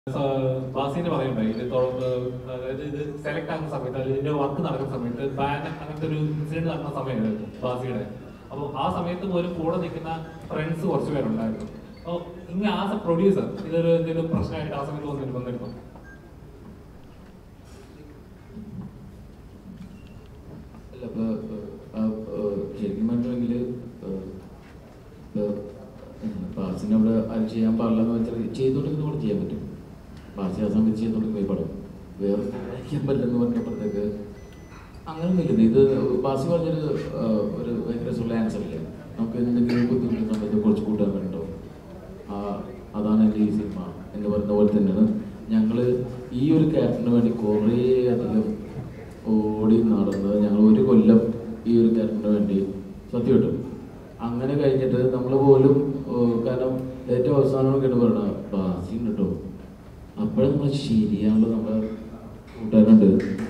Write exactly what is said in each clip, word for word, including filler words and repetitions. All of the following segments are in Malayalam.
ബാസിന്റെ പറയുണ്ടായി ഇത് അതായത് ഇത് സെലക്ട് ആകുന്ന സമയത്ത് അല്ലെങ്കിൽ ഇതിന്റെ വർക്ക് നടക്കുന്ന സമയത്ത് ബാൻ അങ്ങനത്തെ ഒരു ഇൻസിഡന്റ് നടക്കുന്ന സമയമായിരുന്നു ബാസിയുടെ. അപ്പോൾ ആ സമയത്ത് പോലും കൂടെ നിൽക്കുന്ന ഫ്രണ്ട്സ് കുറച്ച് പേരുണ്ടായിരുന്നു. അപ്പോൾ ഇങ്ങനെ ആസ് എ പ്രൊഡ്യൂസർ ഇതൊരു എന്തെങ്കിലും പ്രശ്നമായിട്ട് ആ സമയത്ത് വന്നിട്ട് വന്നിരുന്നു? അല്ല, ശരിക്കും പറഞ്ഞിട്ടുണ്ടെങ്കിൽ ബാസിനെ അവിടെ അത് ചെയ്യാൻ പാടില്ലെന്ന് വെച്ചാൽ ചെയ്തോണ്ടെങ്കിൽ കൂടെ ചെയ്യാൻ പറ്റും. ബാസി ആ സമയത്ത് ചെയ്തോണ്ടെങ്കിൽ പോയി പടം വേറെ വായിക്കാൻ പറ്റില്ലെന്ന് പറഞ്ഞപ്പോഴത്തേക്ക് അങ്ങനെയൊന്നുമില്ല. ഇത് ബാസി പറഞ്ഞൊരു ഒരു ഭയങ്കര രസമുള്ള ആൻസർ ഇല്ല. നമുക്ക് എന്തെങ്കിലും ബുദ്ധിമുട്ടുന്ന സമയത്ത് കുറച്ച് കൂട്ടാൻ വേണ്ടോ, ആ അതാണ് എൻ്റെ ഈ സിനിമ എന്ന് പറയുന്ന പോലെ തന്നെയാണ് ഞങ്ങൾ ഈ ഒരു ക്യാരക്ടറിന് വേണ്ടി കുറേ അധികം ഓടി നടന്നത്. ഞങ്ങൾ ഒരു കൊല്ലം ഈ ഒരു ക്യാരക്ടറിന് വേണ്ടി സത്യം കിട്ടും. അങ്ങനെ കഴിഞ്ഞിട്ട് നമ്മൾ പോലും കാരണം ഏറ്റവും അവസാനം കേട്ട് പറയണ ബാസി കേട്ടോ, അപ്പോഴും നമ്മൾ ശരിയാണല്ലോ നമ്മുടെ കൂട്ടുകാരുണ്ട്.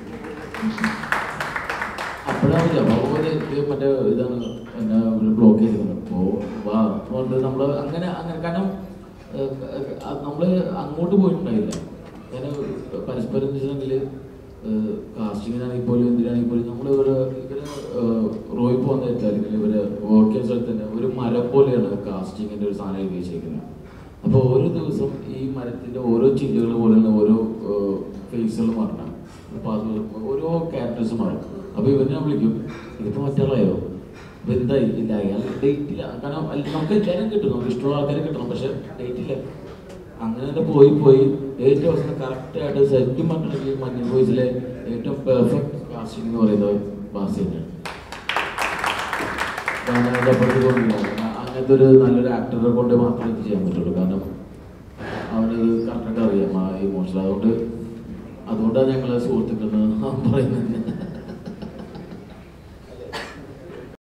അപ്പോഴാണില്ല അപ്പോൾ മറ്റേ ഇതാണ് എന്നാ ഒരു ബ്ലോക്ക് ചെയ്തിരുന്നത്. അപ്പോൾ വാ അതുകൊണ്ട് നമ്മൾ അങ്ങനെ അങ്ങനെ കാരണം നമ്മൾ അങ്ങോട്ട് പോയിട്ടുണ്ടായില്ല. കാരണം പരസ്പരം എന്ന് വെച്ചിട്ടുണ്ടെങ്കിൽ കാസ്റ്റിങ്ങിനാണെങ്കിൽ പോലും എന്തിനാണെങ്കിൽ പോലും നമ്മൾ ഇവര് ഇവര് റോയിൽ പോകുന്ന അല്ലെങ്കിൽ ഇവര് വർക്ക് ചെയ്യുന്ന സ്ഥലത്ത് തന്നെ ഒരു മരം പോലെയാണ് കാസ്റ്റിങ്ങിന്റെ ഒരു സാധനം ഉപയോഗിച്ചിരിക്കുന്നത്. അപ്പോൾ ഓരോ ദിവസം ഈ മരത്തിന്റെ ഓരോ ചില്ലുകൾ പോലെയുള്ള ഓരോ ഫേസുകൾ മാറണം, ഓരോ ക്യാരക്ടേഴ്സ് മാറും. അപ്പോൾ ഇവരെ ഞാൻ വിളിക്കും, ഇതിപ്പോൾ മറ്റാളായോ, ഇപ്പം എന്തായി ഇല്ല അയാൾ ഡേറ്റ് ഇല്ല. കാരണം നമുക്ക് എല്ലാവരും കിട്ടും, നമുക്ക് ഇഷ്ടമുള്ള ആൾക്കാരെ കിട്ടണം, പക്ഷെ ഡേറ്റ് ഇല്ല. അങ്ങനെ തന്നെ പോയി പോയി ഏറ്റവും അവസാനം കറക്റ്റായിട്ട് ശരിക്കും പറഞ്ഞിട്ടുണ്ടെങ്കിൽ മഞ്ഞൾ ബോയ്സിലെ ഏറ്റവും പെർഫെക്റ്റ് കാസ്റ്റിംഗ് എന്ന് പറയുന്നത് ബാസി തന്നെയാണ്. കാരണം അതിനപ്പുറത്ത് തോന്നില്ല, അങ്ങനത്തെ ഒരു നല്ലൊരു ആക്ടറെ കൊണ്ട് മാത്രമേ ഇത് ചെയ്യാൻ പറ്റുള്ളൂ. കാരണം അവനത് കറക്റ്റായിട്ട് അറിയാം ആ ഇമോഷൻ. അതുകൊണ്ട് അതുകൊണ്ടാണ് ഞങ്ങളെ സുഹൃത്തുക്കളെന്ന് പറയുന്നത്.